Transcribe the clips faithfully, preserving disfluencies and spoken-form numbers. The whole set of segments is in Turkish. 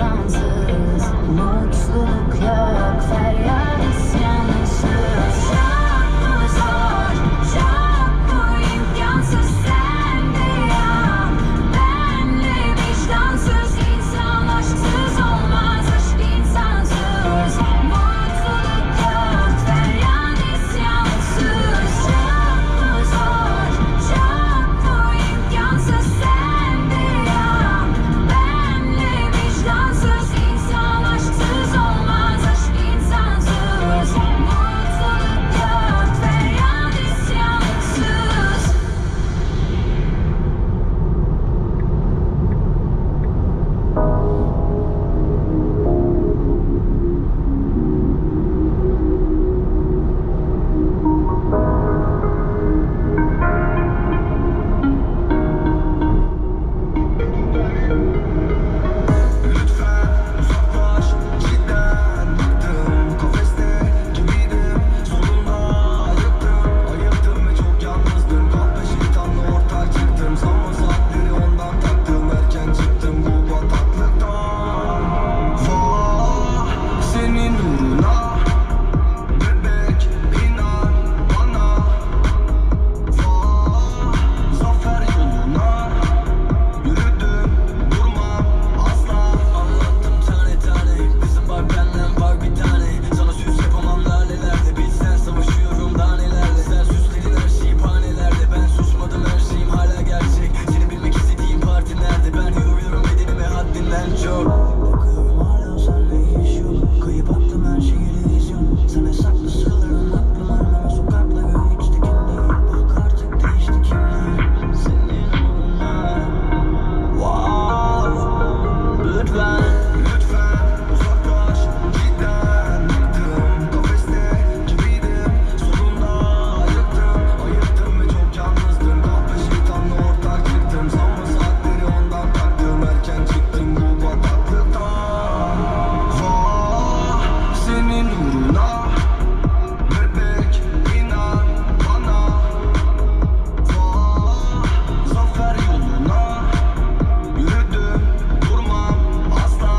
vicdansız. Mutluluk yok, feryat isyansız. Çok mu zor, çok mu imkansız, sen de ya. Benle vicdansız, insan aşksız olmaz, aşk insansız. Mutluluk yok, feryat isyansız. Çok mu zor, çok mu imkansız, sen de ya. Benle vicdansız, insan aşksız olmaz, aşk insansız. Mutluluk yok, feryat isyansız. Lütfen uzaklaş, cidden bıktım. Kafeste gibiydim, sonunda ayıktım. Ayıktım ve çok yalnızdım. Kahve şeytanla ortak çıktım. Sanma saatleri ondan taktım. Erken çıktım bu bataklıktan. Vah, senin uğruna bebek, inan bana. Vah, zafer yoluna yürüdüm, durmam asla. Anlattım tane tane, kızım var benden var bir tane. Sana süs yapamam lalelerde, bilsen savaşıyorum daha nelerle. Sen süsledin her şeyi panelerde, ben susmadım her şeyim hala gerçek. Seni bilmek istediğim parti nerede, ben yoruyorum bedenime haddinden çok. Bakıyorum hala senle hiç yok, kayıp attım her şeyi illüzyon. Sen hesaplı sırların aklım armama, sokakla göğü içti kimliği. Bak artık değişti kimliği, senin uğruna. Wow, lütfen, lütfen uzaklaş, cidden bıktım. Kafeste gibiydim, sonunda ayıktım. Ayıktım ve çok yalnızdım. Kahve şeytanla ortak çıktım. Sanma saatleri ondan taktım. Erken çıktım bu bataklıktan. Vah, senin uğruna bebek, inan bana. Vah, zafer yoluna yürüdüm, durmam asla.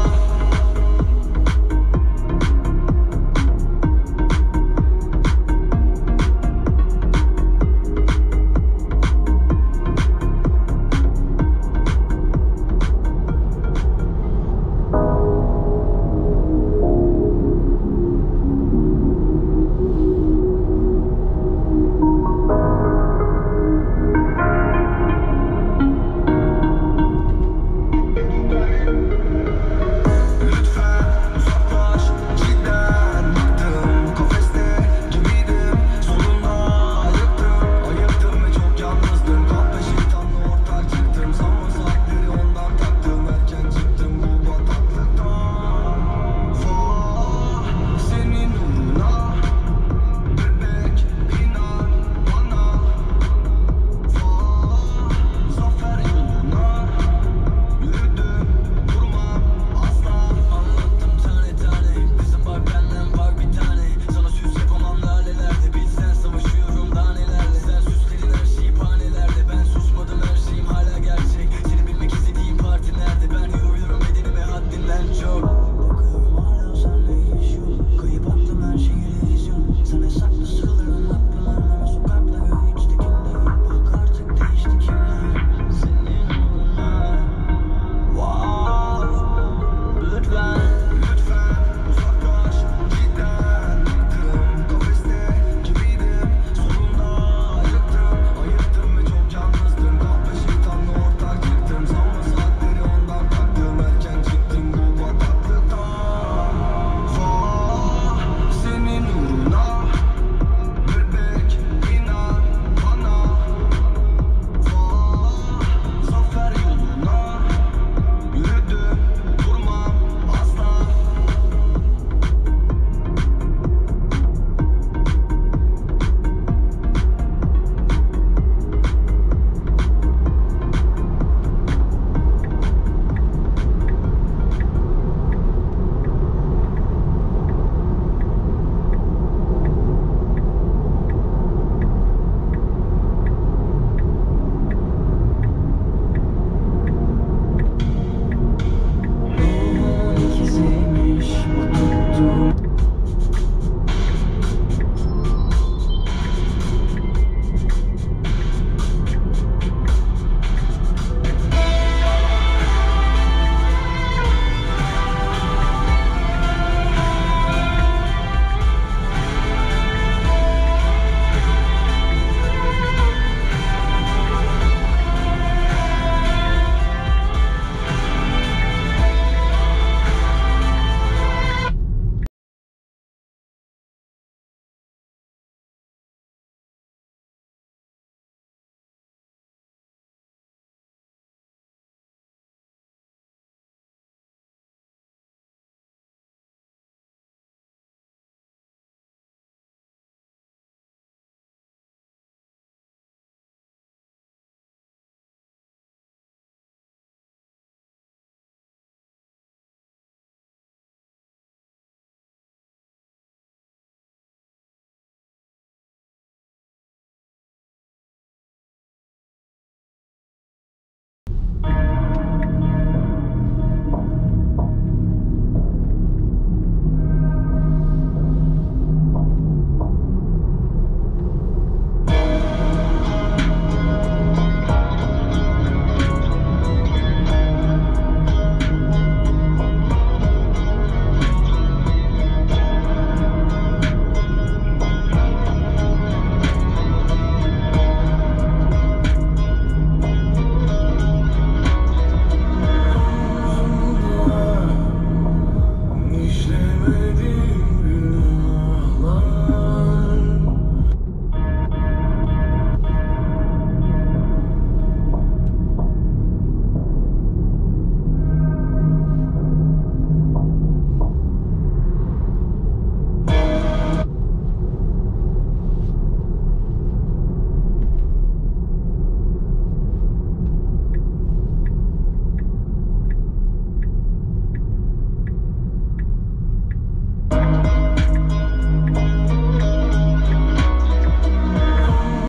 Lütfen uzaklaş, cidden bıktım. Kafeste gibiydim, sonunda ayıktım. Ayıktım ve çok yalnızdım. Kahve şeytanla ortak çıktım. Sanma saatleri ondan taktım. Erken çıktım bu bataklıktan. Vah, senin uğruna bebek, inan bana. Vah, zafer yoluna yürüdüm, durmam asla. Anlattım tane tane, kızım var benden var bir tane. Sana süs yapamam lalelerde, bilsen savaşıyorum daha nelerle. Sen süsledin her şeyi panelerde, ben susmadım her şeyim hala gerçek. Seni bilmek istediğim parti nerede, ben yoruyorum bedenime haddinden çok.